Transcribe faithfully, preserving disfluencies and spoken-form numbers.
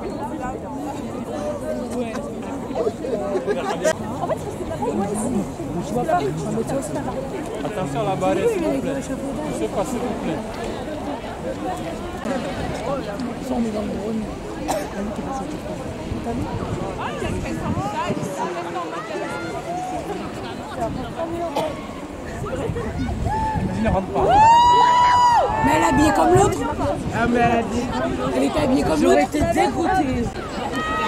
Je vois pas, je vais mettre aussi là-bas. Attention à la barrière, s'il vous plaît. Je sais pas, s'il vous plaît. Ça, on est dans le drone. T'as vu qu'il passe cette fois. T'as vu? Vas-y, ne rentre pas. Mais elle est habillée comme l'autre. Ah mais elle a dit. Elle était habillée comme l'autre. J'aurais été dégoûtée.